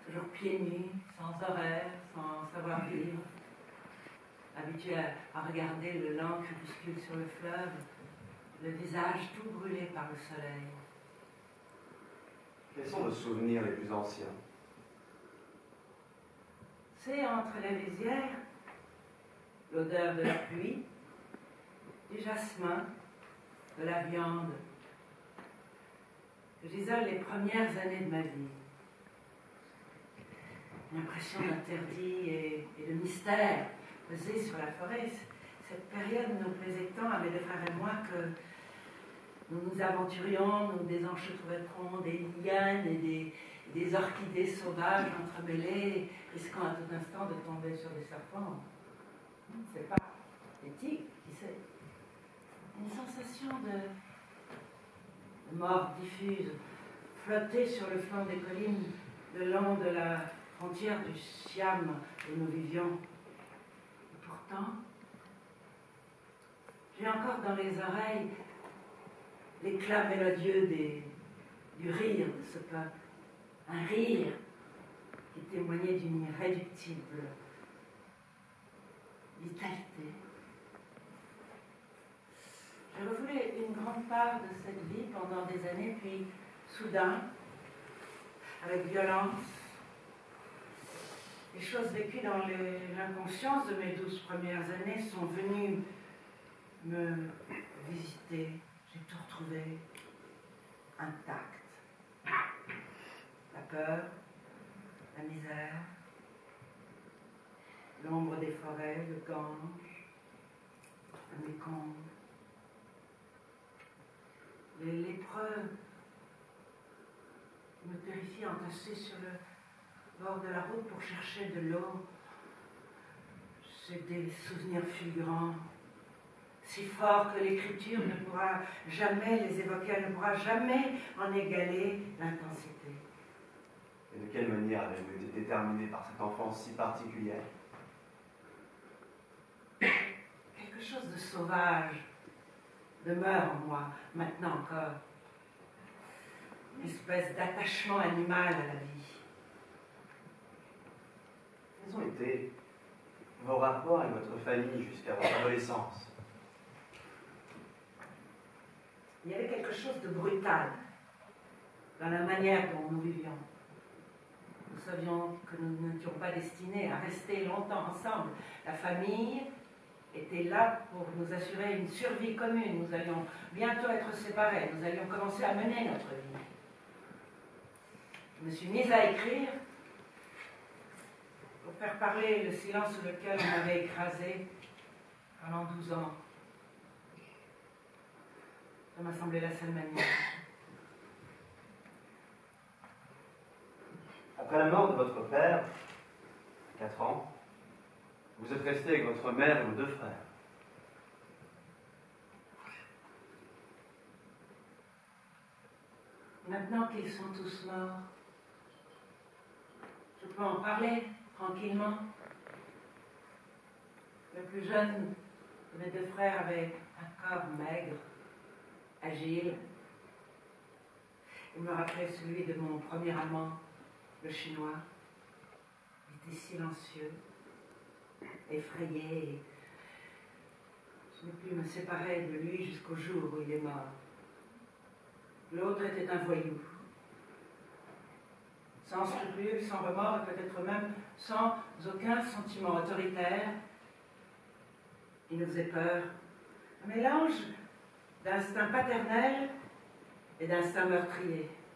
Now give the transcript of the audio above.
toujours pieds nus, sans horaire, sans savoir vivre, habitué à regarder le lent crépuscule sur le fleuve, le visage tout brûlé par le soleil. Quels sont vos souvenirs les plus anciens? C'est entre les lisières, l'odeur de la pluie, du jasmin, de la viande, que j'isole les premières années de ma vie. L'impression d'interdit et de mystère pesait sur la forêt. Cette période nous plaisait tant avec des frères et moi que nous nous aventurions, nous désenchevêtrons des lianes et des orchidées sauvages entremêlées, risquant à tout instant de tomber sur des serpents. C'est pas des tigres, qui sait. Une sensation de mort diffuse, flotter sur le flanc des collines le long de la frontière du Siam où nous vivions. Et pourtant, j'ai encore dans les oreilles l'éclat mélodieux du rire de ce peuple. Un rire qui témoignait d'une irréductible vitalité. J'ai refoulé une grande part de cette vie pendant des années, puis soudain, avec violence, les choses vécues dans l'inconscience de mes 12 premières années sont venues me visiter. J'ai tout retrouvé intact. La peur, la misère, l'ombre des forêts, le Gange, le Mékong. Les lépreux me terrifiaient entassés sur le bord de la route pour chercher de l'eau. C'est des souvenirs fulgurants, si forts que l'écriture ne pourra jamais les évoquer, elle ne pourra jamais en égaler l'intensité. Et de quelle manière avez-vous été déterminé par cette enfance si particulière? Quelque chose de sauvage demeure en moi, maintenant encore. Une espèce d'attachement animal à la vie. Quels ont été vos rapports avec votre famille jusqu'à votre adolescence? Il y avait quelque chose de brutal dans la manière dont nous vivions. Nous savions que nous n'étions pas destinés à rester longtemps ensemble. La famille était là pour nous assurer une survie commune. Nous allions bientôt être séparés. Nous allions commencer à mener notre vie. Je me suis mise à écrire pour faire parler le silence sous lequel on m'avait écrasé pendant 12 ans. Ça m'a semblé la seule manière. Après la mort de votre père, 4 ans, vous êtes resté avec votre mère et vos 2 frères. Maintenant qu'ils sont tous morts, je peux en parler tranquillement. Le plus jeune de mes 2 frères avait un corps maigre, agile. Il me rappelait celui de mon premier amant, le chinois. Il était silencieux, effrayé. Et je n'ai pu me séparer de lui jusqu'au jour où il est mort. L'autre était un voyou. Sans scrupules, sans remords et peut-être même sans aucun sentiment autoritaire. Il nous faisait peur. Un mélange d'instinct paternel et d'instinct meurtrier.